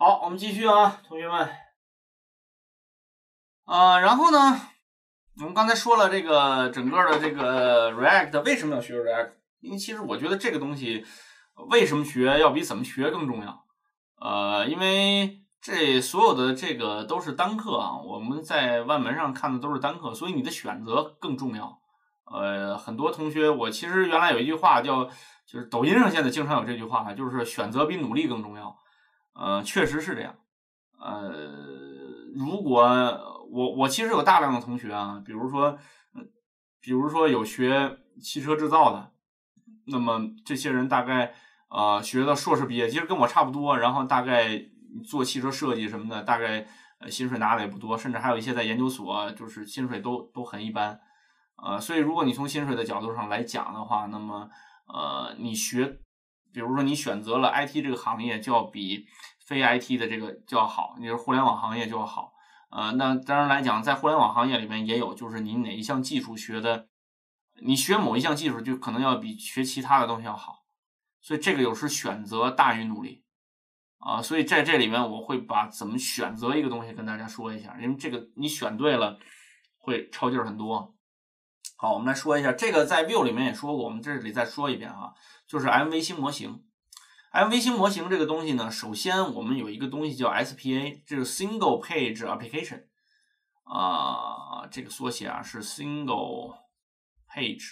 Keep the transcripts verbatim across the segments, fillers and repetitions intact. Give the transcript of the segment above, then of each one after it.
好，我们继续啊，同学们。呃，然后呢，我们刚才说了这个整个的这个 React 为什么要学 React？ 因为其实我觉得这个东西为什么学要比怎么学更重要。呃，因为这所有的这个都是单课啊，我们在万门上看的都是单课，所以你的选择更重要。呃，很多同学，我其实原来有一句话叫，就是抖音上现在经常有这句话，就是选择比努力更重要。呃，确实是这样。呃，如果我我其实有大量的同学啊，比如说，比如说有学汽车制造的，那么这些人大概呃学到硕士毕业，其实跟我差不多，然后大概做汽车设计什么的，大概呃薪水拿的也不多，甚至还有一些在研究所，就是薪水都都很一般。呃，所以如果你从薪水的角度上来讲的话，那么呃你学，比如说你选择了 I T 这个行业，就要比非 I T 的这个就要好，你是互联网行业就要好。呃，那当然来讲，在互联网行业里面也有，就是你哪一项技术学的，你学某一项技术就可能要比学其他的东西要好，所以这个有时选择大于努力啊、呃。所以在这里面我会把怎么选择一个东西跟大家说一下，因为这个你选对了会超劲儿很多。好，我们来说一下这个，在 Vue 里面也说过，我们这里再说一遍哈，就是 M V 星模型。M V 星模型这个东西呢，首先我们有一个东西叫 S P A， 这是 Single Page Application 啊、呃，这个缩写啊是 Single Page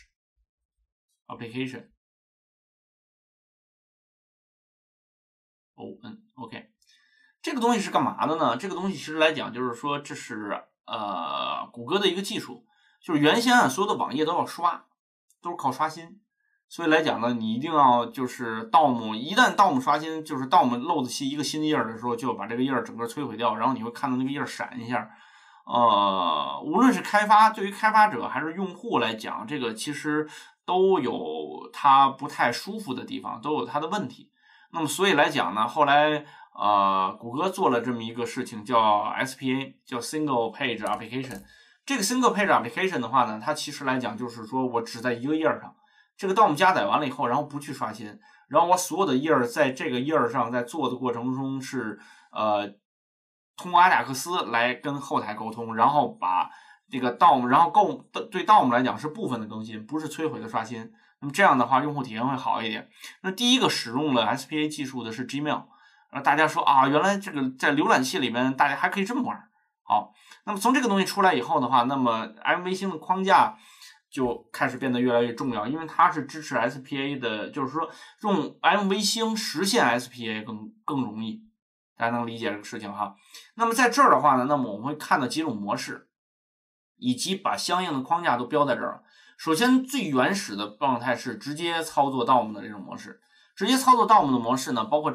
Application。O N OK， 这个东西是干嘛的呢？这个东西其实来讲，就是说这是呃谷歌的一个技术，就是原先啊所有的网页都要刷，都是靠刷新。所以来讲呢，你一定要就是 D O M， 一旦 D O M 刷新，就是 D O M 漏子期一个新页的时候，就要把这个页整个摧毁掉，然后你会看到那个页闪一下。呃，无论是开发对于开发者还是用户来讲，这个其实都有它不太舒服的地方，都有它的问题。那么所以来讲呢，后来呃谷歌做了这么一个事情，叫 S P A， 叫 Single Page Application。这个 Single Page Application 的话呢，它其实来讲就是说我只在一个页上。这个 D O M 加载完了以后，然后不去刷新，然后我所有的页在这个页上在做的过程中是呃通过阿贾克斯来跟后台沟通，然后把这个 D O M， 然后够对 D O M 来讲是部分的更新，不是摧毁的刷新。那么这样的话，用户体验会好一点。那第一个使用了 S P A 技术的是 Gmail， 然后大家说啊，原来这个在浏览器里面大家还可以这么玩。好，那么从这个东西出来以后的话，那么 M V 星的框架就开始变得越来越重要，因为它是支持 S P A 的，就是说用 M V 星实现 S P A 更更容易，大家能理解这个事情哈。那么在这儿的话呢，那么我们会看到几种模式，以及把相应的框架都标在这儿。首先最原始的状态是直接操作 D O M 的这种模式，直接操作 D O M 的模式呢，包括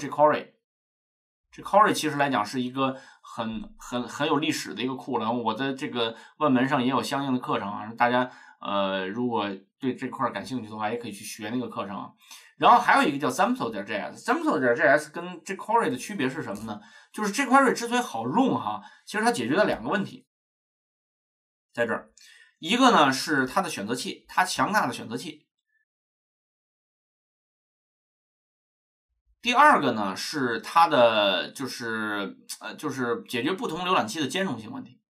jQuery。jQuery 其实来讲是一个很很很有历史的一个库了，我的这个万门上也有相应的课程啊，大家呃如果对这块感兴趣的话，也可以去学那个课程啊。然后还有一个叫 Xample.js，Xample.js 跟 jQuery 的区别是什么呢？就是 jQuery 之所以好用哈，其实它解决了两个问题，在这儿，一个呢是它的选择器，它强大的选择器。第二个呢是它的就是呃就是解决不同浏览器的兼容性问题。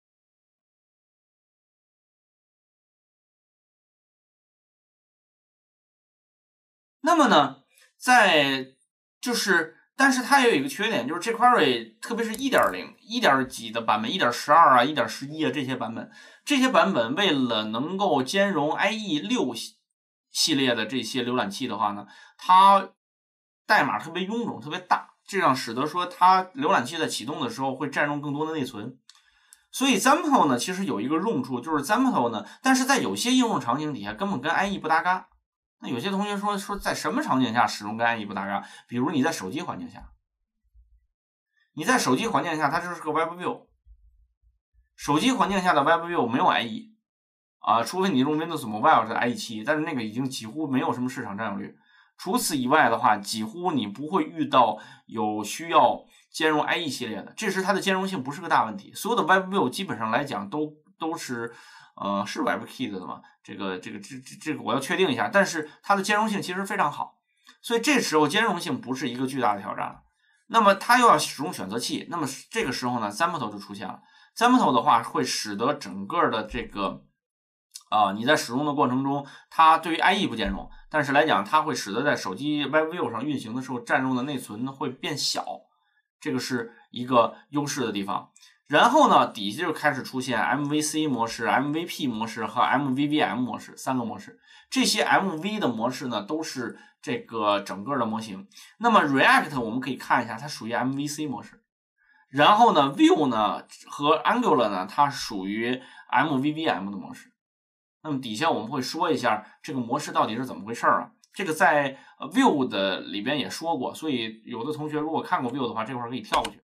那么呢，在就是但是它也有一个缺点，就是 jQuery 特别是 一点零 一点几的版本 一点十二 啊 一点十一 啊这些版本，这些版本为了能够兼容 I E 六 系列的这些浏览器的话呢，它代码特别臃肿特别大，这样使得说它浏览器在启动的时候会占用更多的内存。所以 Xample 呢其实有一个用处，就是 Xample 呢但是在有些应用场景底下根本跟 I E 不搭嘎。那有些同学说说在什么场景下使用跟 I E 不搭嘎？比如你在手机环境下，你在手机环境下它就是个 WebView， 手机环境下的 WebView 没有 I E 啊，除非你用 Windows Mobile 是 I E 七，但是那个已经几乎没有什么市场占有率。除此以外的话，几乎你不会遇到有需要兼容 I E 系列的，这时它的兼容性不是个大问题。所有的 WebView 基本上来讲都都是呃是 WebKit 的嘛，这个这个这这这个我要确定一下，但是它的兼容性其实非常好，所以这时候兼容性不是一个巨大的挑战了。 那么它又要使用选择器，那么这个时候呢 Xamato 就出现了。Xamato 的话会使得整个的这个啊、呃，你在使用的过程中，它对于 I E 不兼容，但是来讲，它会使得在手机 WebView 上运行的时候占用的内存会变小，这个是一个优势的地方。然后呢，底下就开始出现 M V C 模式、M V P 模式和 M V V M 模式三个模式。这些 M V 的模式呢，都是这个整个的模型。那么 React 我们可以看一下，它属于 M V C 模式。然后呢 ，Vue 呢和 Angular 呢，它属于 M V V M 的模式。那么底下我们会说一下这个模式到底是怎么回事啊？这个在 Vue 的里边也说过，所以有的同学如果看过 Vue 的话，这块可以跳过去。